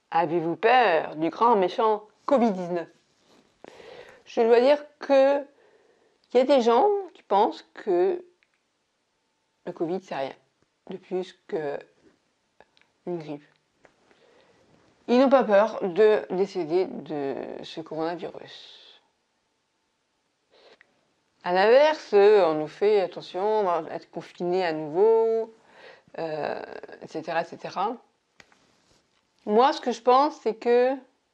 Avez-vous peur du grand méchant Covid-19? Je dois dire que il y a des gens qui pensent que le Covid c'est rien de plus qu'une grippe. Ils n'ont pas peur de décéder de ce coronavirus. À l'inverse, on nous fait attention, on va être confiné à nouveau, etc., etc. Moi, ce que je pense, c'est que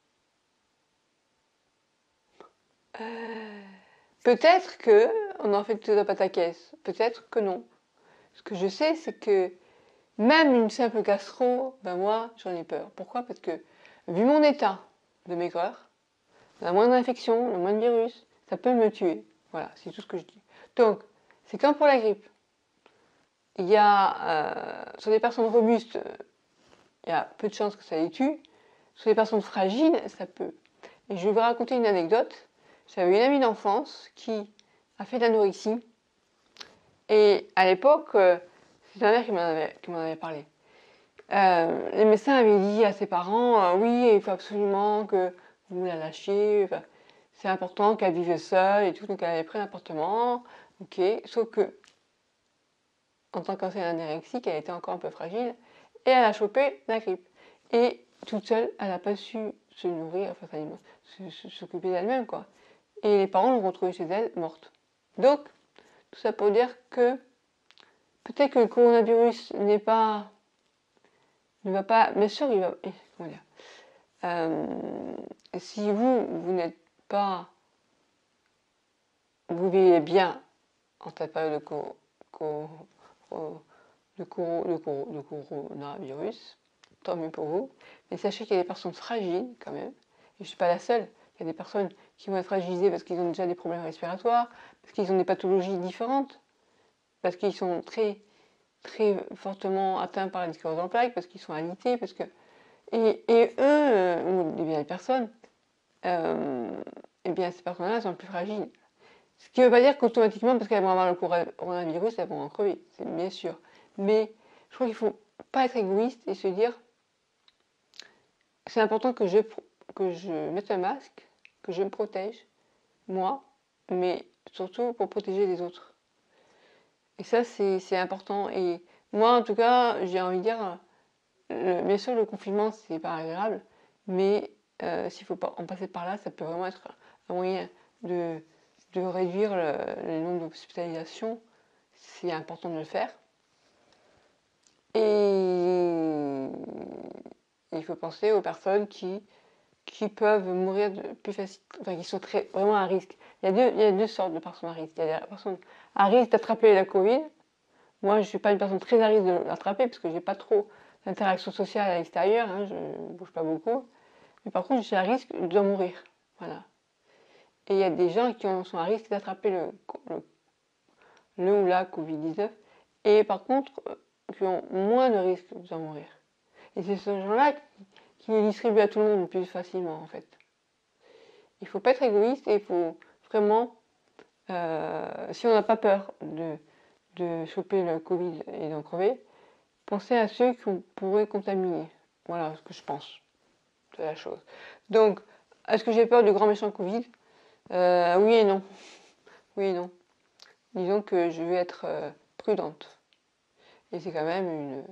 peut-être que on en fait tout à pataquès, peut-être que non. Ce que je sais, c'est que même une simple gastro, ben moi, j'en ai peur. Pourquoi? Parce que, vu mon état de maigreur, la moindre infection, le moindre virus, ça peut me tuer. Voilà, c'est tout ce que je dis. Donc, c'est comme pour la grippe. Il y a, sur des personnes robustes, il y a peu de chances que ça les tue. Sur les personnes fragiles, ça peut. Et je vais vous raconter une anecdote. J'avais une amie d'enfance qui a fait de l'anorexie. Et à l'époque, c'est ma mère qui m'en avait parlé. Les médecins avaient dit à ses parents, oui, il faut absolument que vous la lâchiez. Enfin, c'est important qu'elle vive seule et tout. Donc elle avait pris un appartement. Ok. Sauf que, en tant qu'ancienne anorexique, elle était encore un peu fragile. Et elle a chopé la grippe. Et toute seule, elle n'a pas su se nourrir, enfin, s'occuper d'elle-même, quoi. Et les parents l'ont retrouvée chez elle, morte. Donc, tout ça pour dire que peut-être que le coronavirus ne va pas, bien sûr, il va, comment dire, si vous n'êtes pas, vous vivez bien en cette période de coronavirus, tant mieux pour vous. Mais sachez qu'il y a des personnes fragiles quand même, et je ne suis pas la seule. Il y a des personnes qui vont être fragilisées parce qu'ils ont déjà des problèmes respiratoires, parce qu'ils ont des pathologies différentes, parce qu'ils sont très, très fortement atteints par la sclérose en plaques, parce qu'ils sont alités, parce que... Et eux, ou bien les personnes, et bien ces personnes-là sont plus fragiles. Ce qui ne veut pas dire qu'automatiquement, parce qu'elles vont avoir le coronavirus, elles vont en crever, c'est bien sûr. Mais je crois qu'il ne faut pas être égoïste et se dire c'est important que je mette un masque, que je me protège, moi, mais surtout pour protéger les autres. Et ça, c'est important. Et moi, en tout cas, j'ai envie de dire, bien sûr, le confinement, c'est pas agréable, mais s'il faut pas en passer par là, ça peut vraiment être un moyen de réduire le nombre d'hospitalisations. C'est important de le faire. Et il faut penser aux personnes qui peuvent mourir plus facilement, enfin qui sont vraiment à risque. Il y a deux sortes de personnes à risque. Il y a des personnes à risque d'attraper la Covid. Moi, je ne suis pas une personne très à risque de l'attraper parce que je n'ai pas trop d'interaction sociale à l'extérieur, hein, je ne bouge pas beaucoup. Mais par contre, je suis à risque de mourir. Voilà. Et il y a des gens qui sont à risque d'attraper le ou la Covid-19 et par contre, qui ont moins de risques de mourir. Et c'est ces gens-là qui les distribuent à tout le monde plus facilement en fait. Il ne faut pas être égoïste et il faut vraiment, si on n'a pas peur de choper le Covid et d'en crever, penser à ceux qu'on pourrait contaminer. Voilà ce que je pense de la chose. Donc, est-ce que j'ai peur du grand méchant Covid? Oui et non. Oui et non. Disons que je vais être prudente. Et c'est quand même une...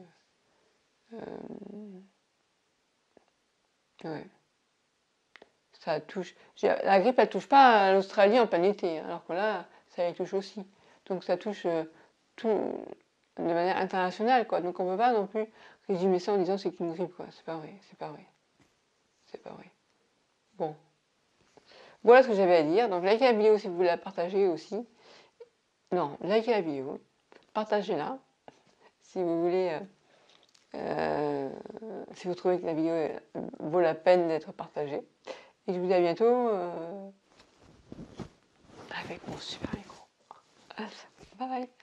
ouais. Ça touche. La grippe, elle touche pas l'Australie en plein été, alors que là, ça les touche aussi. Donc ça touche tout de manière internationale, quoi. Donc on peut pas non plus résumer ça en disant c'est qu'une grippe, quoi. C'est pas vrai, c'est pas vrai. C'est pas vrai. Bon. Voilà ce que j'avais à dire. Donc likez la vidéo si vous voulez la partager aussi. Non, likez la vidéo. Partagez-la. Si vous voulez... si vous trouvez que la vidéo vaut la peine d'être partagée. Et je vous dis à bientôt avec mon super micro. Bye bye.